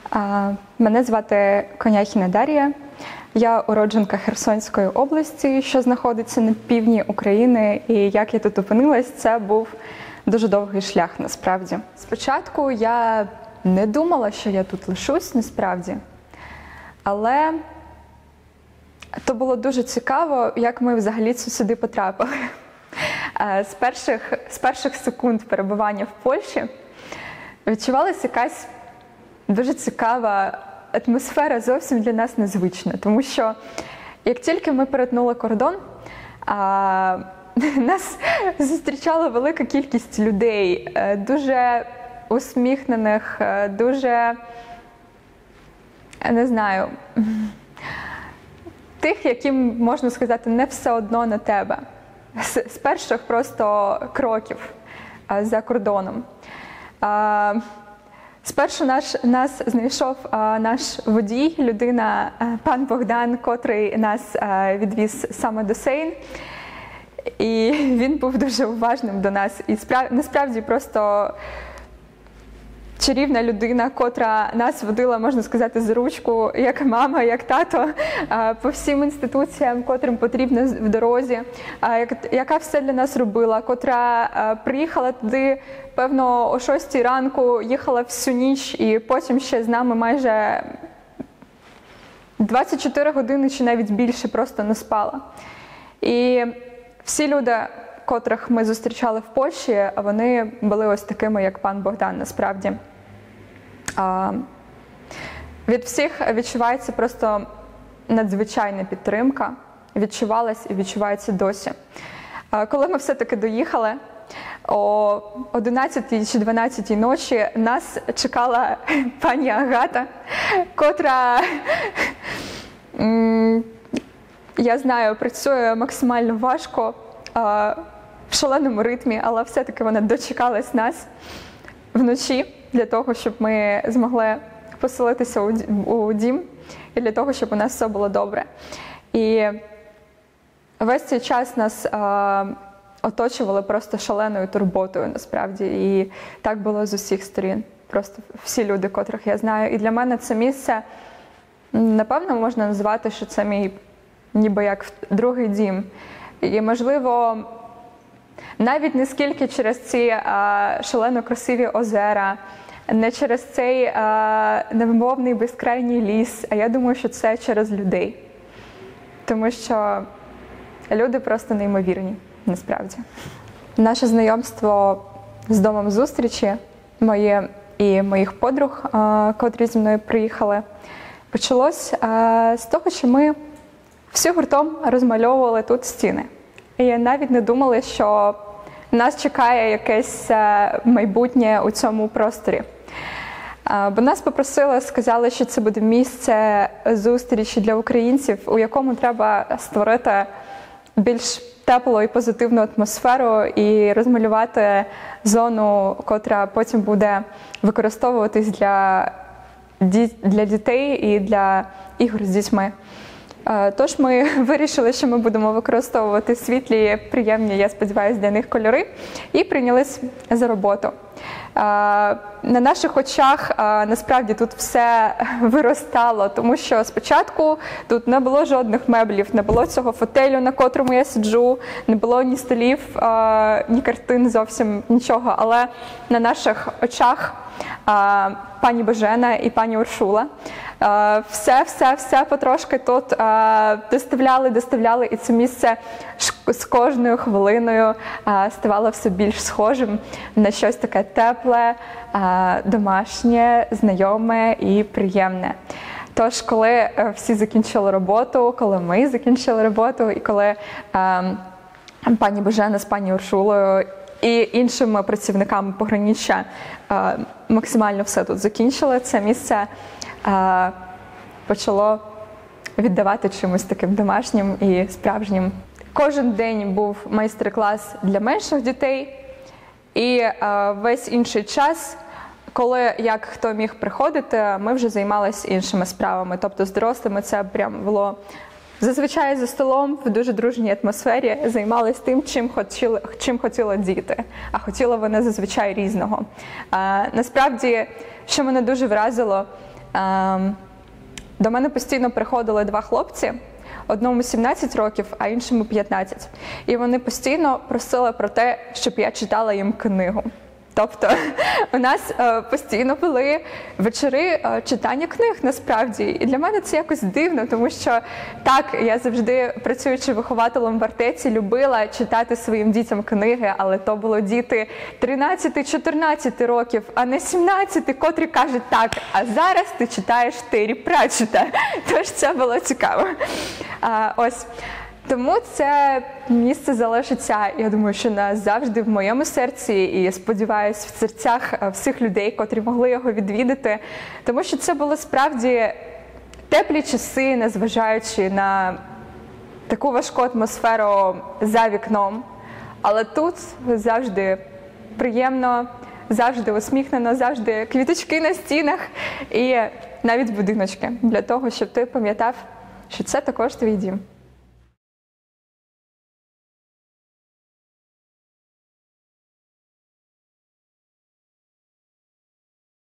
Мене звати Коняхіна Дар'я. Я уродженка Херсонської області, що знаходиться на півдні України. І як я тут опинилась, це був дуже довгий шлях, насправді. Спочатку я не думала, що я тут лишусь, насправді. Але то було дуже цікаво, як ми взагалі сюди потрапили. З перших секунд перебування в Польщі відчувалася якась дуже цікава атмосфера, зовсім для нас незвична. Тому що як тільки ми перетнули кордон, нас зустрічала велика кількість людей, дуже усміхнених, дуже, не знаю, тих, яким, можна сказати, не все одно на тебе. З перших просто кроків за кордоном. Спершу нас знайшов наш водій, людина, пан Богдан, котрий нас відвіз саме до Сейн. І він був дуже уважним до нас. І насправді просто чарівна людина, котра нас водила, можна сказати, за ручку, як мама, як тато, по всім інституціям, котрим потрібно в дорозі, яка все для нас робила, котра приїхала туди, певно, о 6 ранку, їхала всю ніч і потім ще з нами майже 24 години чи навіть більше просто не спала. І всі люди, котрих ми зустрічали в Польщі, вони були ось такими, як пан Богдан, насправді. Від всіх відчувається просто надзвичайна підтримка, відчувалась і відчувається досі. Коли ми все-таки доїхали, о 11 чи 12 ночі нас чекала пані Агата, котра, я знаю, працює максимально важко, в шаленому ритмі, але все-таки вона дочекалась нас вночі для того, щоб ми змогли поселитися у дім і для того, щоб у нас все було добре. І весь цей час нас оточували просто шаленою турботою, насправді. І так було з усіх сторін. Просто всі люди, котрих я знаю. І для мене це місце, напевно, можна назвати, що це мій ніби як другий дім. І, можливо, навіть не скільки через ці шалено красиві озера, не через цей невимовний безкрайній ліс, а я думаю, що це через людей. Тому що люди просто неймовірні, насправді. Наше знайомство з домом зустрічі, моє і моїх подруг, котрі зі мною приїхали, почалось з того, що ми всі гуртом розмальовували тут стіни. І навіть не думали, що нас чекає якесь майбутнє у цьому просторі. Бо нас попросили, сказали, що це буде місце зустрічі для українців, у якому треба створити більш теплу і позитивну атмосферу і розмалювати зону, котра потім буде використовуватись для дітей і для ігор з дітьми. Тож ми вирішили, що ми будемо використовувати світлі, приємні, я сподіваюся, для них кольори, і прийнялись за роботу. На наших очах, насправді, тут все виростало, тому що спочатку тут не було жодних меблів, не було цього фотелю, на котрому я сиджу, не було ні столів, ні картин, зовсім нічого. Але на наших очах пані Божена і пані Уршула все потрошки тут доставляли, і це місце з кожною хвилиною ставало все більш схожим на щось таке тепле, домашнє, знайоме і приємне. Тож, коли всі закінчили роботу, коли ми закінчили роботу, і коли пані Божена з пані Уршулою і іншими працівниками пограниччя максимально все тут закінчили, це місце почало віддавати чимось таким домашнім і справжнім. Кожен день був майстер-клас для менших дітей, і весь інший час, коли як хто міг приходити, ми вже займалися іншими справами. Тобто з дорослими це прям було зазвичай за столом в дуже дружній атмосфері, займалися тим, чим хотіли діти, а хотіли вони зазвичай різного. Насправді, що мене дуже вразило, До мене постійно приходили два хлопці, одному 17 років, а іншому 15. І вони постійно просили про те, щоб я читала їм книгу. Тобто у нас постійно були вечори читання книг, насправді. І для мене це якось дивно, тому що так, я завжди, працюючи вихователем в Артеці, любила читати своїм дітям книги, але то було діти 13-14 років, а не 17, котрі кажуть так, а зараз ти читаєш Террі Пратчета. Тож це було цікаво. Ось. Тому це місце залишиться, я думаю, що назавжди в моєму серці і, сподіваюся, в серцях всіх людей, котрі могли його відвідати. Тому що це були справді теплі часи, незважаючи на таку важку атмосферу за вікном. Але тут завжди приємно, завжди усміхнено, завжди квіточки на стінах і навіть будиночки для того, щоб ти пам'ятав, що це також твій дім.